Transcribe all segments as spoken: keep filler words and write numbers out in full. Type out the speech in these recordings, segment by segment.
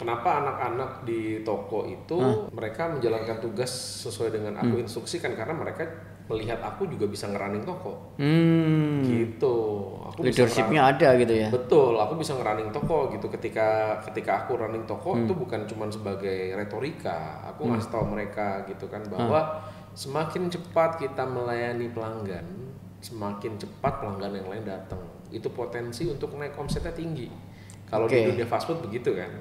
Kenapa anak-anak di toko itu hmm. mereka menjalankan tugas sesuai dengan aku hmm. instruksikan karena mereka melihat aku juga bisa ngerunning toko. Hmm. Gitu. Aku leadershipnya ada gitu ya. Betul, aku bisa ngerunning toko gitu. Ketika ketika aku running toko hmm. itu bukan cuma sebagai retorika. Aku hmm. ngasih tahu mereka gitu kan bahwa hmm. semakin cepat kita melayani pelanggan, semakin cepat pelanggan yang lain datang. Itu potensi untuk naik omsetnya tinggi. Kalau okay. di dunia fast food begitu kan.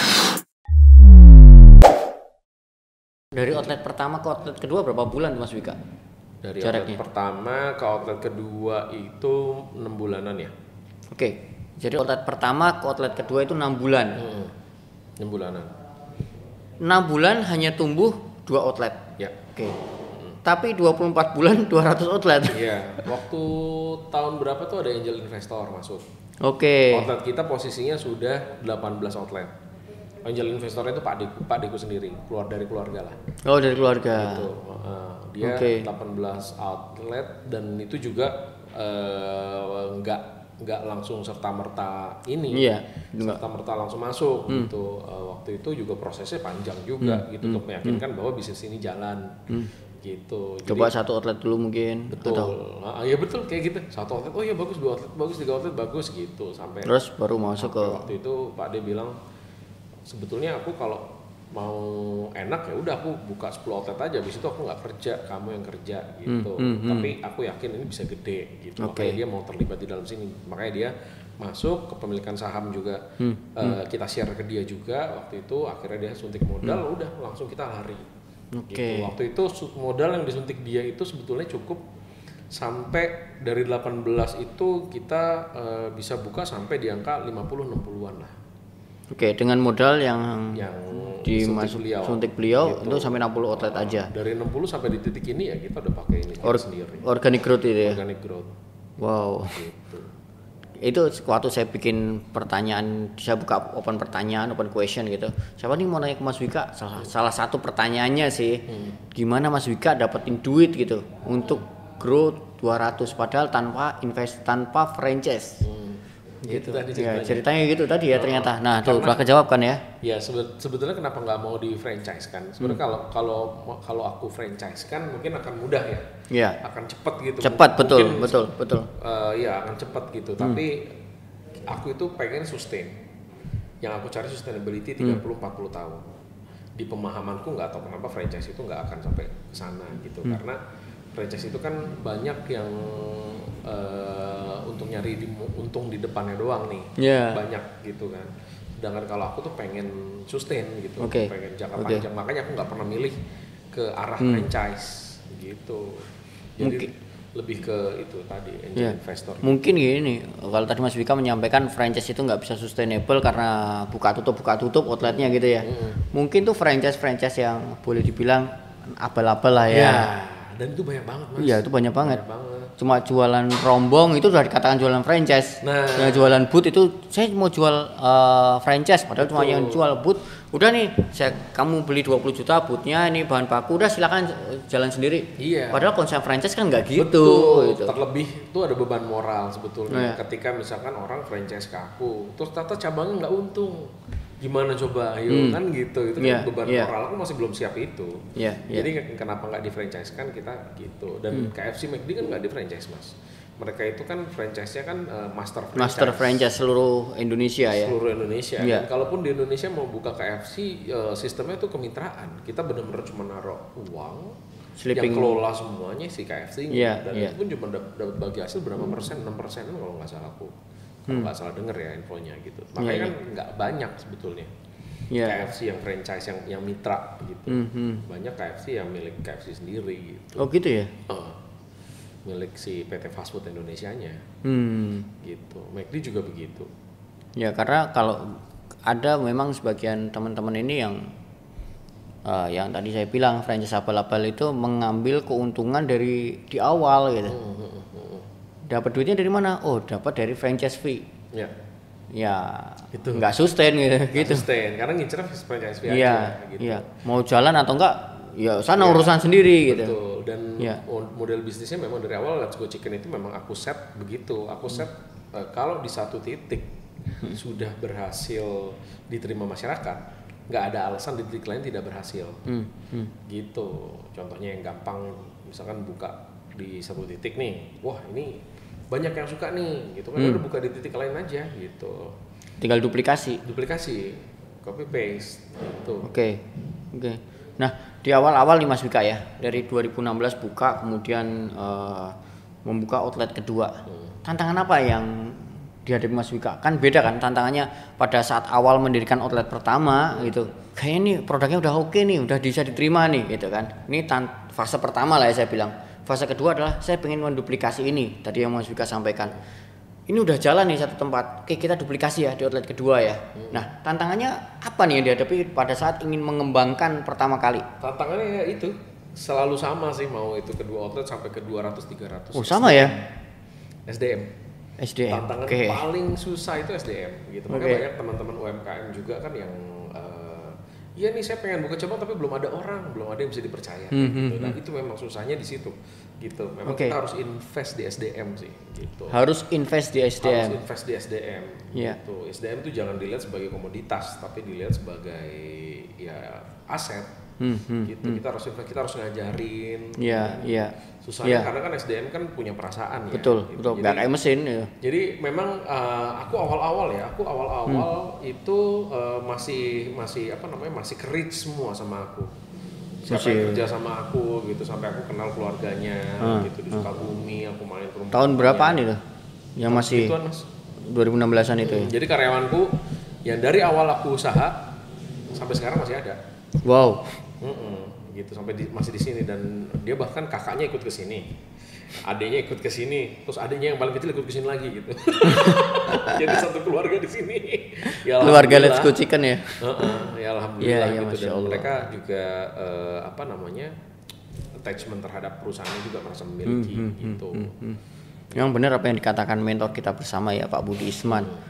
Dari outlet pertama ke outlet kedua berapa bulan Mas Wika? Dari jaraknya? Outlet pertama ke outlet kedua itu enam bulanan ya. Oke, jadi outlet pertama ke outlet kedua itu enam bulan. Hmm, enam bulanan. enam bulan hanya tumbuh dua outlet. Ya. Oke. Hmm. Tapi dua puluh empat bulan dua ratus outlet. Iya. Waktu tahun berapa tuh ada angel investor masuk. Oke. Outlet kita posisinya sudah delapan belas outlet. Angel investor itu Pak Deku, Pak Deku sendiri, keluar dari keluarga lah. Oh, dari keluarga. Gitu. Uh, dia okay. delapan belas outlet dan itu juga uh, nggak nggak langsung serta merta ini. Iya. Serta merta langsung masuk hmm. gitu. Uh, waktu itu juga prosesnya panjang juga hmm. gitu hmm. untuk meyakinkan hmm. bahwa bisnis ini jalan. Hmm. Gitu. Coba jadi, satu outlet dulu mungkin. Betul. Nah, ya betul kayak gitu. Satu outlet, oh ya bagus, dua outlet bagus, tiga outlet bagus gitu sampai. Terus baru masuk ke. Waktu itu Pak De bilang sebetulnya aku kalau mau enak ya udah aku buka sepuluh outlet aja, habis itu aku nggak kerja, kamu yang kerja gitu. Hmm, hmm, Tapi hmm. aku yakin ini bisa gede gitu. Okay. Makanya dia mau terlibat di dalam sini. Makanya dia masuk kepemilikan saham juga. Hmm, uh, hmm. Kita share ke dia juga waktu itu. Akhirnya dia suntik modal, hmm. udah langsung kita lari. Okay. Gitu. Waktu itu modal yang disuntik dia itu sebetulnya cukup sampai dari delapan belas itu kita uh, bisa buka sampai di angka lima puluh enam puluhan lah. Oke, dengan modal yang, yang dimasuk beliau, suntik beliau gitu. Itu sampai enam puluh outlet uh, aja. Dari enam puluh sampai di titik ini ya kita udah pakai ini Or- sendiri. Organic growth itu ya. Organic growth. Wow. Gitu. Itu waktu saya bikin pertanyaan, saya buka open pertanyaan, open question gitu. Siapa nih mau nanya ke Mas Wika? Salah, hmm. salah satu pertanyaannya sih, hmm. gimana Mas Wika dapetin duit gitu untuk growth dua ratus padahal tanpa invest, tanpa franchise. Hmm. Gitu. Tadi ceritanya. Ya, ceritanya gitu tadi ya ternyata. Nah, tuh udah kejawab kan ya? Ya sebetulnya kenapa nggak mau di franchise kan? Sebenarnya kalau hmm. kalau kalau aku franchise kan mungkin akan mudah ya. Iya. Akan cepat gitu. Cepat betul, mungkin, betul, betul. Uh, ya akan cepat gitu. Hmm. Tapi aku itu pengen sustain. Yang aku cari sustainability tiga puluh sampai empat puluh tahun. Di pemahamanku nggak tahu kenapa franchise itu nggak akan sampai ke sana gitu. Hmm. Karena franchise itu kan banyak yang uh, untuk nyari di, untung di depannya doang nih, yeah. banyak gitu kan. Sedangkan kalau aku tuh pengen sustain gitu, okay. pengen jangka okay. panjang, makanya aku nggak pernah milih ke arah hmm. franchise gitu. Jadi mungkin. Lebih ke itu tadi angel yeah. investor. Mungkin gini, kalau tadi Mas Wika menyampaikan franchise itu nggak bisa sustainable karena buka tutup buka tutup outletnya gitu ya. Hmm. Mungkin tuh franchise franchise yang boleh dibilang abal-abal lah ya. Yeah. Dan itu banyak banget Mas. Iya itu banyak banget. banyak banget. Cuma jualan rombong itu sudah dikatakan jualan franchise. Nah, yang jualan boot itu saya mau jual uh, franchise padahal betul. Cuma yang jual boot. Udah nih, saya kamu beli dua puluh juta bootnya ini bahan baku udah silakan jalan sendiri. Iya. Padahal konsep franchise kan nggak gitu. Betul. Gitu. Terlebih itu ada beban moral sebetulnya. Oh, iya. Ketika misalkan orang franchise ke aku, terus ternyata cabangnya nggak untung. Gimana coba ayo hmm. kan gitu itu yeah, kan beban yeah. moral aku masih belum siap itu yeah, yeah. jadi kenapa nggak di franchise kan kita gitu dan hmm. K F C McD kan nggak di franchise Mas, mereka itu kan franchise-nya kan uh, master franchise master franchise seluruh Indonesia ya seluruh Indonesia yeah. Dan kalaupun di Indonesia mau buka K F C uh, sistemnya itu kemitraan, kita benar-benar cuma naruh uang Sleeping. Yang kelola semuanya si K F C-nya yeah, dan yeah. itu pun cuma dapat bagi hasil berapa persen, enam persen kalau nggak salah aku kalau nggak hmm. salah denger ya infonya gitu, makanya yeah, kan nggak yeah. banyak sebetulnya. Yeah. K F C yang franchise yang yang mitra gitu, mm-hmm. banyak K F C yang milik K F C sendiri gitu. Oh gitu ya? Uh, milik si P T Fast Food Indonesianya, hmm. gitu. McD juga begitu. Ya karena kalau ada memang sebagian teman-teman ini yang uh, yang tadi saya bilang franchise abal-abal itu mengambil keuntungan dari di awal gitu. Mm-hmm. Dapat duitnya dari mana? Oh dapat dari franchise fee. Ya. Ya itu nggak sustain gitu, nggak gitu. sustain karena ngincer franchise fee ya, aja gitu. Iya. Mau jalan atau enggak ya sana ya, urusan sendiri gitu. Betul. Dan ya. model bisnisnya memang dari awal Let's Go Chicken itu memang aku set begitu. Aku set hmm. uh, kalau di satu titik sudah berhasil diterima masyarakat, nggak ada alasan di titik lain tidak berhasil. Hmm. Hmm. Gitu. Contohnya yang gampang, misalkan buka di satu titik nih, wah ini banyak yang suka nih, gitu kan, hmm. udah buka di titik lain aja, gitu. Tinggal duplikasi. Duplikasi, copy paste, gitu. Oke, okay. oke. Okay. Nah di awal-awal nih Mas Wika ya, dari dua ribu enam belas buka, kemudian uh, membuka outlet kedua. Hmm. Tantangan apa yang dihadapi Mas Wika? Kan beda kan tantangannya pada saat awal mendirikan outlet pertama gitu. Kayaknya nih produknya udah oke nih, udah bisa diterima nih gitu kan. Ini tan- fase pertama lah ya saya bilang. Fase kedua adalah saya pengen menduplikasi ini. Tadi yang Mas Wika sampaikan. Ini udah jalan nih satu tempat. Oke, kita duplikasi ya di outlet kedua ya. Hmm. Nah, tantangannya apa nih yang dihadapi pada saat ingin mengembangkan pertama kali? Tantangannya ya itu selalu sama sih, mau itu kedua outlet sampai ke dua ratus tiga ratus. Oh, sama ya? S D M. S D M. Tantangan okay. paling susah itu S D M gitu. Makanya okay. banyak teman-teman U M K M juga kan yang uh, ya nih saya pengen buka cabang tapi belum ada orang, belum ada yang bisa dipercaya. Hmm, gitu. hmm, Nah itu memang susahnya di situ. Gitu. Memang okay. kita harus invest di S D M sih. Gitu. Harus invest di S D M. Harus invest di S D M. Yeah. Gitu. S D M itu jangan dilihat sebagai komoditas, tapi dilihat sebagai ya aset. Hmm, hmm, gitu hmm. kita harus kita harus ngajarin. Iya, iya. Susahnya ya. karena kan S D M kan punya perasaan ya. Betul, gitu. betul. Jadi, kayak mesin ya. Jadi memang uh, aku awal-awal ya, aku awal-awal hmm. itu uh, masih masih apa namanya masih kerit semua sama aku. Siapa masih. yang kerja sama aku gitu sampai aku kenal keluarganya hmm. gitu di Sukabumi, aku main ke rumah. Tahun berapaan itu? Yang Tahun masih ituan, Mas. dua ribu enam belasan itu hmm. ya. Jadi karyawanku yang dari awal aku usaha sampai sekarang masih ada. Wow. Mm-mm, gitu sampai di, masih di sini dan dia bahkan kakaknya ikut ke sini, adiknya ikut ke sini, terus adiknya yang paling kecil ikut ke sini lagi gitu. Jadi satu keluarga di sini. Ya, keluarga Let's Go Chicken ya. Uh-uh, ya alhamdulillah ya, ya, gitu dan Allah. mereka juga uh, apa namanya attachment terhadap perusahaannya juga merasa memiliki hmm, hmm, gitu. Hmm, hmm, hmm. Yang benar apa yang dikatakan mentor kita bersama ya Pak Budi Isman. Hmm.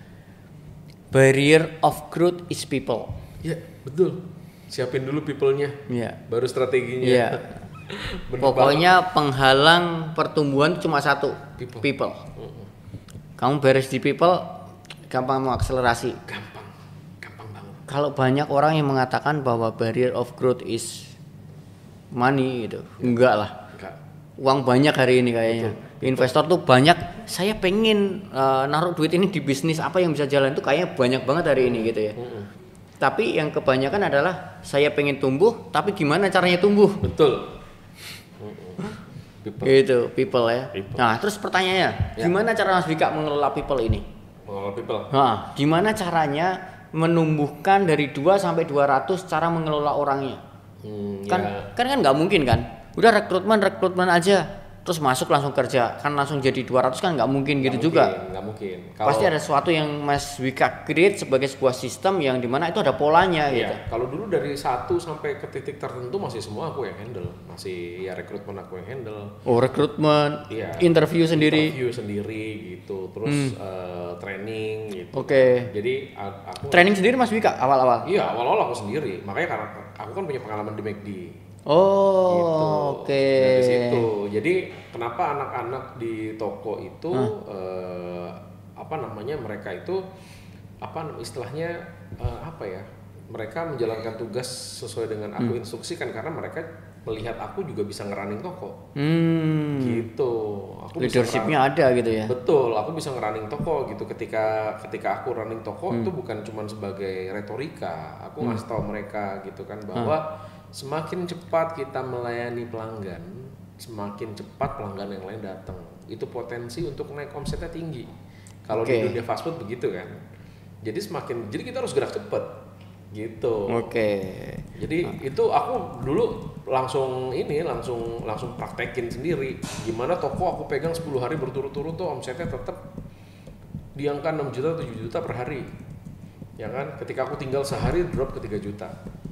Barrier of growth is people. Ya betul. Siapin dulu people-nya, yeah. baru strateginya. Yeah. Pokoknya penghalang pertumbuhan cuma satu, people. people. Uh-uh. Kamu beres di people, gampang mau akselerasi. Gampang, gampang banget. Kalau banyak orang yang mengatakan bahwa barrier of growth is money gitu, yeah. enggak lah. Enggak. Uang banyak hari ini kayaknya. Betul. Investor tuh banyak. Saya pengen uh, naruh duit ini di bisnis apa yang bisa jalan tuh kayaknya banyak banget hari ini gitu ya. Uh-uh. Tapi yang kebanyakan adalah saya pengen tumbuh, tapi gimana caranya tumbuh? Betul. People. Gitu, people ya. People. Nah, terus pertanyaannya, ya. Gimana cara Mas Wika mengelola people ini? Mengelola people. Nah, gimana caranya menumbuhkan dari dua sampai dua ratus cara mengelola orangnya? Hmm, kan, ya. kan kan nggak mungkin kan? Udah rekrutmen rekrutmen aja. Terus masuk langsung kerja, kan langsung jadi dua ratus kan nggak mungkin gak gitu mungkin, juga. Nggak mungkin. Kalo, pasti ada sesuatu yang Mas Wika create sebagai sebuah sistem yang dimana itu ada polanya iya, gitu. Kalau dulu dari satu sampai ke titik tertentu masih semua aku yang handle, masih ya rekrutmen aku yang handle. Oh rekrutmen, iya, interview sendiri. Interview sendiri gitu, terus hmm. uh, training gitu. Oke. Okay. Jadi aku. Training sendiri Mas Wika awal-awal? Iya awal-awal aku sendiri, makanya karena aku kan punya pengalaman di McD. Oh, gitu. oke. Okay. Dari situ. Jadi kenapa anak-anak di toko itu huh? eh, apa namanya mereka itu apa istilahnya eh, apa ya? Mereka menjalankan tugas sesuai dengan aku hmm. instruksikan karena mereka melihat aku juga bisa ngerunning toko. Hmm. Gitu. Aku leadershipnya ada gitu ya. Betul, aku bisa ngerunning toko gitu. Ketika ketika aku running toko hmm. itu bukan cuma sebagai retorika. Aku hmm. ngasih tahu mereka gitu kan bahwa hmm. semakin cepat kita melayani pelanggan, semakin cepat pelanggan yang lain datang. Itu potensi untuk naik omsetnya tinggi. Kalau okay. di dunia fast food begitu kan. Jadi semakin, jadi kita harus gerak cepat, gitu. Oke. Okay. Jadi ah. itu aku dulu langsung ini, langsung langsung praktekin sendiri. Gimana toko aku pegang sepuluh hari berturut-turut tuh omsetnya tetap di angka enam juta, tujuh juta per hari. Ya kan? Ketika aku tinggal sehari drop ke tiga juta.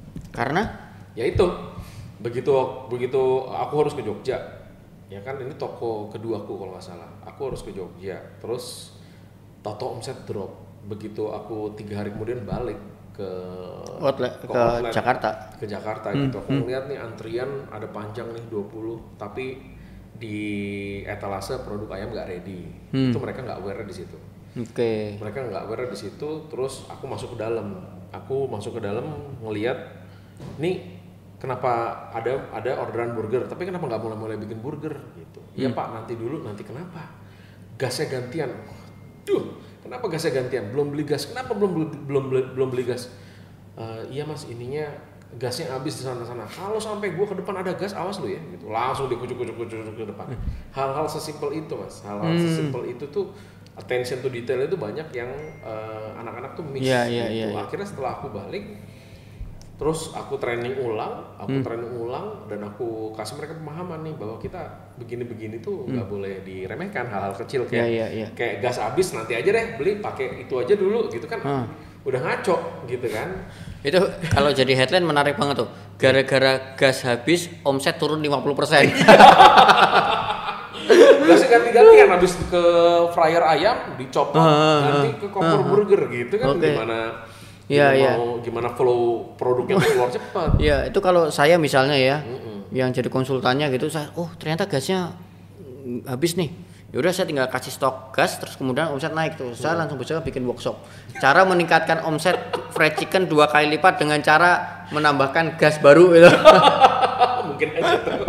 Karena? Ya itu begitu begitu aku harus ke Jogja ya kan ini toko keduaku kalau nggak salah aku harus ke Jogja terus toto omset drop begitu aku tiga hari kemudian balik ke outlet, ke, ke outlet, Jakarta ke Jakarta hmm, gitu aku hmm. ngeliat nih antrian ada panjang nih dua puluh tapi di etalase produk ayam nggak ready hmm. itu mereka nggak aware di situ Oke. Okay. Mereka nggak aware di situ, terus aku masuk ke dalam. Aku masuk ke dalam ngelihat, nih kenapa ada ada orderan burger, tapi kenapa nggak mulai-mulai bikin burger gitu? Iya hmm. Pak, nanti dulu, nanti kenapa? Gasnya gantian. Duh, kenapa gasnya gantian? Belum beli gas. Kenapa belum belum belum, belum beli gas? Uh, iya Mas, ininya gasnya habis di sana-sana. Kalau sampai gua ke depan ada gas, awas lu ya gitu. Langsung dikucuk-kucuk-kucuk ke depan. Hal-hal sesimpel itu, Mas. Hal-hal hmm. sesimpel itu tuh attention to detail itu banyak yang uh, anak-anak tuh miss yeah, yeah, gitu. Yeah, yeah. Akhirnya setelah aku balik, terus aku training ulang, aku hmm. training ulang dan aku kasih mereka pemahaman nih bahwa kita begini-begini tuh nggak hmm. boleh diremehkan hal-hal kecil kayak yeah, yeah, yeah. kayak gas habis nanti aja deh beli pakai itu aja dulu gitu kan. Hmm. Udah ngaco gitu kan. Itu kalau jadi headline menarik banget tuh. Gara-gara gas habis omset turun lima puluh persen. Gasnya ganti-gantian habis ke fryer ayam dicopot uh, nanti ke kompor uh, burger gitu kan okay. gimana ya, gimana, ya. mau, gimana flow produknya keluar cepat. Ya itu kalau saya misalnya ya mm-mm. yang jadi konsultannya gitu saya oh ternyata gasnya habis nih. Yaudah saya tinggal kasih stok gas terus kemudian omset naik tuh. Saya langsung bisa bikin workshop. Cara meningkatkan omset fried chicken dua kali lipat dengan cara menambahkan gas baru gitu. Mungkin aja tuh.